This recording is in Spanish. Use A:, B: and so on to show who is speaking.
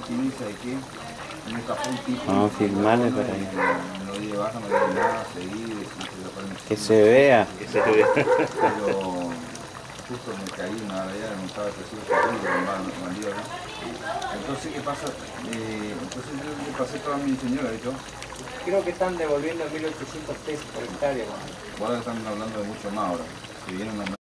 A: chinesa y que me escapó un tipo.
B: Vamos a filmarle para ahí.
A: No di de baja, no di de nada, seguí,
B: Que se vea.
C: Que se ve.
A: pero justo me caí en una área, no estaba recibo bandido acá. Entonces, ¿qué pasa? Entonces yo le pasé toda mi señora, ¿viste?
D: Creo que están devolviendo 1.800 pesos por hectárea.
A: Ahora están hablando de mucho más ahora. Si viene una